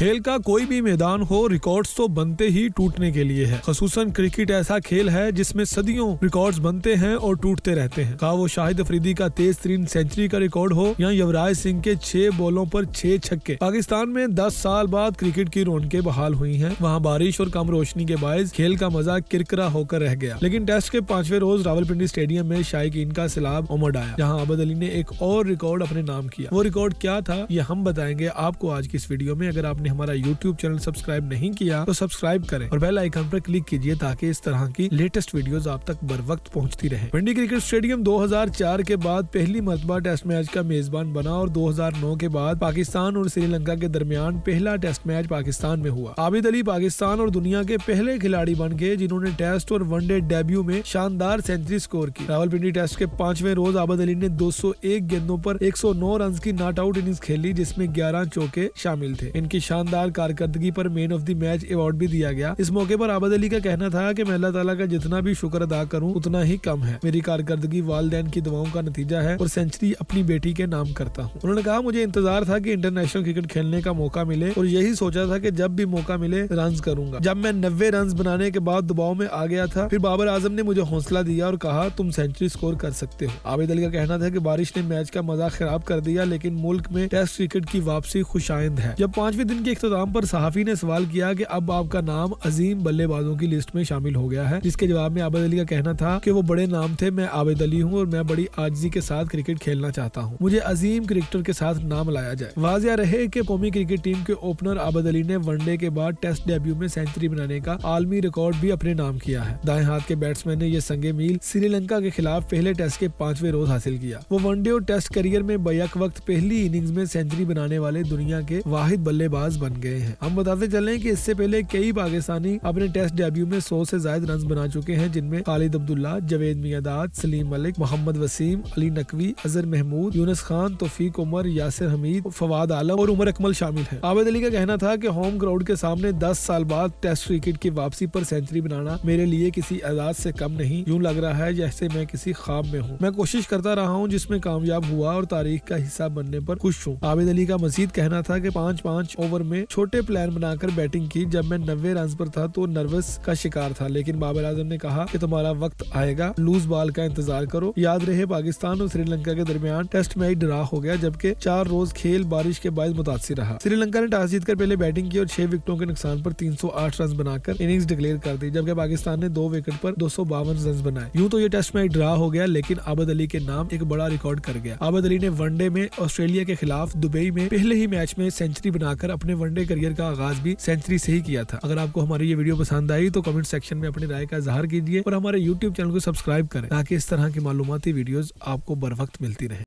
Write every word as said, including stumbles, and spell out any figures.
खेल का कोई भी मैदान हो, रिकॉर्ड्स तो बनते ही टूटने के लिए है। खसूसन क्रिकेट ऐसा खेल है जिसमें सदियों रिकॉर्ड्स बनते हैं और टूटते रहते हैं। कहा वो शाहिद अफरीदी का तेज तरीन सेंचुरी का रिकॉर्ड हो या युवराज सिंह के छह बॉलों पर छह छक्के। पाकिस्तान में दस साल बाद क्रिकेट की रौनकें बहाल हुई हैं। वहाँ बारिश और कम रोशनी के बायस खेल का मजा किरकिरा होकर रह गया। लेकिन टेस्ट के पांचवें रोज रावलपिंडी स्टेडियम में शायकीन का सैलाब उमड़ आया, जहाँ आबद अली ने एक और रिकॉर्ड अपने नाम किया। वो रिकॉर्ड क्या था ये हम बताएंगे आपको आज की इस वीडियो में। अगर आपने हमारा यूट्यूब चैनल सब्सक्राइब नहीं किया तो सब्सक्राइब करें और बेल आइकन पर क्लिक कीजिए ताकि इस तरह की लेटेस्ट वीडियोस आप तक बर वक्त पहुंचती रहे। पिंडी क्रिकेट स्टेडियम दो हज़ार चार के बाद पहली मर्तबा टेस्ट मैच का मेजबान बना और दो हज़ार नौ के बाद पाकिस्तान और श्रीलंका के दरमियान पहला टेस्ट मैच पाकिस्तान में हुआ। आबिद अली पाकिस्तान और दुनिया के पहले खिलाड़ी बन गए जिन्होंने टेस्ट और वनडे डेब्यू में शानदार सेंचुरी स्कोर की। रावलपिंडी टेस्ट के पांचवें रोज आबिद अली ने दो सौ एक गेंदों पर एक सौ नौ रन की नॉट आउट इनिंग्स खेली, जिसमें ग्यारह चौके शामिल थे। इनकी शानदार कारकर्दगी पर man of the match award भी दिया गया। इस मौके पर आबिद अली का कहना था कि मैं अल्लाह ताला का जितना भी शुक्र अदा करूं उतना ही कम है। मेरी कारकर्दगी वालिदैन की दुआओं का नतीजा है और सेंचुरी अपनी बेटी के नाम करता हूं। उन्होंने कहा मुझे इंतजार था कि इंटरनेशनल क्रिकेट खेलने का मौका मिले और यही सोचा था कि जब भी मौका मिले रन करूंगा। जब मैं नब्बे रन बनाने के बाद दबाव में आ गया था, फिर बाबर आजम ने मुझे हौसला दिया और कहा तुम सेंचुरी स्कोर कर सकते हो। आबिद अली का कहना था कि बारिश ने मैच का मजा खराब कर दिया, लेकिन मुल्क में टेस्ट क्रिकेट की वापसी खुशाइंद है। जब पांचवें दिन के इख्तिताम पर सहाफी ने सवाल किया कि अब आपका नाम अजीम बल्लेबाजों की लिस्ट में शामिल हो गया है, जिसके जवाब में आबिद अली का कहना था कि वो बड़े नाम थे, मैं आबिद अली हूँ और मैं बड़ी आजिज़ी के साथ क्रिकेट खेलना चाहता हूँ। मुझे अजीम क्रिकेटर के साथ नाम लाया जाए। वाजिया रहे कि कौमी क्रिकेट टीम के ओपनर आबिद अली ने वनडे के बाद टेस्ट डेब्यू में सेंचुरी बनाने का आलमी रिकॉर्ड भी अपने नाम किया है। दाएं हाथ के बैट्समैन ने यह संगे मील श्रीलंका के खिलाफ पहले टेस्ट के पांचवें रोज हासिल किया। वो वनडे और टेस्ट करियर में बैक वक्त पहली इनिंग्स में सेंचुरी बनाने वाले दुनिया के वाहिद बल्लेबाज बन गए हैं। हम बताते चलें कि इससे पहले कई पाकिस्तानी अपने टेस्ट डेब्यू में सौ से ज्यादा रन बना चुके हैं, जिनमें खालिद अब्दुल्ला, जावेद मियांदाद, सलीम मलिक, मोहम्मद वसीम, अली नकवी, अजहर महमूद, यूनुस खान, तौफीक उमर, यासिर हमीद, फवाद आलम और उमर अकमल शामिल हैं। आबिद अली का कहना था कि होम क्राउड के सामने दस साल बाद टेस्ट क्रिकेट की वापसी पर सेंचुरी बनाना मेरे लिए किसी एजाज से कम नहीं। यूं लग रहा है जैसे मैं किसी ख्वाब में हूँ। मैं कोशिश करता रहा हूँ जिसमें कामयाब हुआ और तारीख का हिस्सा बनने पर खुश हूँ। आबिद अली का मजीद कहना था कि पाँच पाँच ओवर में छोटे प्लान बनाकर बैटिंग की। जब मैं नब्बे रन पर था तो नर्वस का शिकार था, लेकिन बाबर आजम ने कहा कि तुम्हारा वक्त आएगा, लूज बॉल का इंतजार करो। याद रहे पाकिस्तान और श्रीलंका के दरमियान टेस्ट मैच ड्रा हो गया, जबकि चार रोज खेल बारिश के बाद मुतासिर रहा। श्रीलंका ने टॉस जीतकर पहले बैटिंग की और छह विकेटों के नुकसान पर तीन सौ आठ रन बनाकर इनिंग्स डिक्लेयर कर दी, जबकि पाकिस्तान ने दो विकेट पर दो सौ बावन रन बनाए। यूं तो ये टेस्ट मैच ड्रा हो गया, लेकिन आबिद अली के नाम एक बड़ा रिकॉर्ड कर गया। आबिद अली ने वनडे में ऑस्ट्रेलिया के खिलाफ दुबई में पहले ही मैच में सेंचुरी बनाकर अपने वनडे करियर का आगाज भी सेंचुरी से ही किया था। अगर आपको हमारी ये वीडियो पसंद आई तो कमेंट सेक्शन में अपनी राय का इजहार कीजिए और हमारे यूट्यूब चैनल को सब्सक्राइब करें ताकि इस तरह की मालूमाती वीडियोस आपको बर वक्त मिलती रहे।